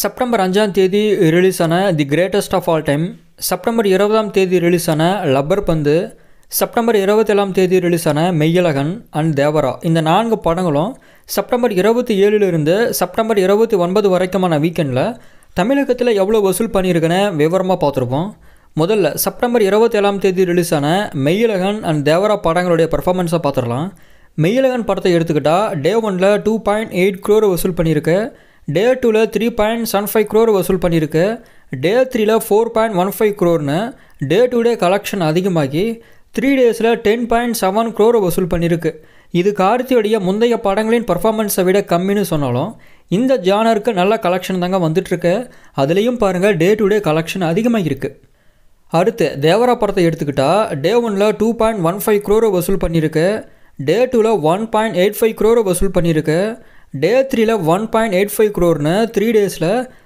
September 5ஆம் தேதி release ஆன the greatest of all time, September 20ஆம் தேதி ரிலீஸ் ஆன லப்பர் பந்து, செப்டம்பர் 27ஆம் தேதி ரிலீஸ் ஆன மெய்யழகன் அண்ட் தேவரா, இந்த 4 படங்களும் செப்டம்பர் 27லிருந்து செப்டம்பர் 29 வரைக்குமான வீக்கெண்டில் தமிழகத்தில் எவ்வளோ வசூல் பண்ணியிருக்குன்னு விவரமாக பார்த்துருப்போம். முதல்ல செப்டம்பர் 27ஆம் தேதி ரிலீஸ் ஆன மெய்யழகன் அண்ட் தேவரா படங்களுடைய பர்ஃபார்மன்ஸை பார்த்துடலாம். மெய்யழகன் படத்தை எடுத்துக்கிட்டால் டே 1ல் 2.8 crore வசூல் பண்ணியிருக்கு, டே 2ல் 3.75 crore வசூல் பண்ணியிருக்கு, டே 3ல் 4.15 crore, டே 2 டே கலெக்ஷன் அதிகமாகி 3 டேஸில் 10.7 crore வசூல் பண்ணியிருக்கு. இது கார்த்தியோடைய முந்தைய படங்களின் பர்ஃபார்மன்ஸை விட கம்மின்னு சொன்னாலும் இந்த ஜானருக்கு நல்ல கலெக்ஷன் தாங்க வந்துட்டுருக்கு. அதுலேயும் பாருங்கள் டே 2 டே கலெக்ஷன் அதிகமாக இருக்குது. அடுத்து தேவரா படத்தை எடுத்துக்கிட்டால் டே 1ல் 2.15 crore வசூல் பண்ணியிருக்கு, டே 2ல் 1.85 crore வசூல் பண்ணியிருக்கு, டே 3ல் 1.85 crore, 3 டேஸில்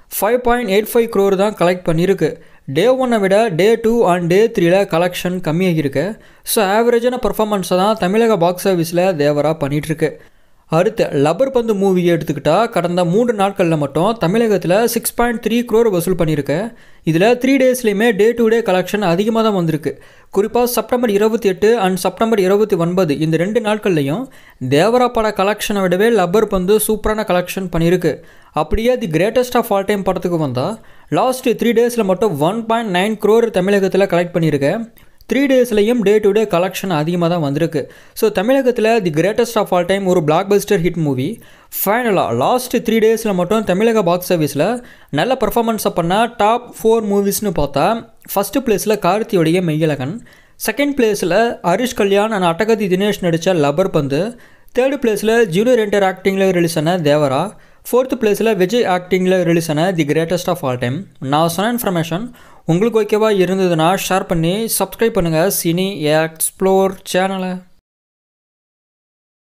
5.85 crore தான் கலெக்ட் பண்ணியிருக்கு. டே 1 விட டே 2 அண்ட் டே 3ல் கலெக்ஷன் கம்மியாகிருக்கு. ஸோ ஆவரேஜான பர்ஃபார்மன்ஸை தான் தமிழக பாக்ஸ் ஆஃபீஸில் தேவரா பண்ணிகிட்ருக்கு. அடுத்து லப்பர் பந்து மூவியை எடுத்துக்கிட்டால் கடந்த 3 நாட்களில் மட்டும் தமிழகத்தில் 6.3 crore வசூல் பண்ணியிருக்கு. இதில் 3 டேஸ்லேயுமே டே 2 டே கலெக்ஷன் அதிகமாக தான் வந்திருக்கு. குறிப்பாக செப்டம்பர் 28 அண்ட் செப்டம்பர் 29 இந்த 2 நாட்கள்லையும் தேவரா பட கலெக்ஷனை விடவே லப்பர் பந்து சூப்பரான கலெக்ஷன் பண்ணியிருக்கு. அப்படியே the greatest of all time படத்துக்கு வந்தால் லாஸ்ட் 3 டேஸில் மட்டும் 1.9 crore தமிழகத்தில் கலெக்ட் பண்ணியிருக்கு. 3 டேஸ்லையும் டே 2 டே கலெக்ஷன் அதிகமாக தான் வந்திருக்கு. ஸோ தமிழகத்தில் the greatest of all time ஒரு பிளாக் பஸ்டர் ஹிட் மூவி. ஃபைனலாக லாஸ்ட் 3 டேஸில் மட்டும் தமிழக பாக்ஸ் ஆஃபீஸில் நல்ல பர்ஃபார்மன்ஸை பண்ண டாப் 4 மூவிஸ்னு பார்த்தா ஃபஸ்ட்டு பிளேஸில் கார்த்தியோடைய மெய்யழகன், செகண்ட் பிளேஸில் ஹரிஷ் கல்யாண் அண்ட் அட்டகத்தி தினேஷ் நடித்த லப்பர் பந்து, தேர்டு பிளேஸில் ஜூனியர் என்டர் ஆக்டிங்கில் ரிலீஸ் ஆன தேவரா, ஃபோர்த்து பிளேஸில் விஜய் ஆக்டிங்கில் ரிலீஸ் ஆன the greatest of all time. நான் சொன்ன இன்ஃபர்மேஷன் உங்களுக்கு ஓகேவா இருந்ததுன்னா ஷேர் பண்ணி சப்ஸ்கிரைப் பண்ணுங்கள் சினி எக்ஸ்ப்ளோர் சேனலை.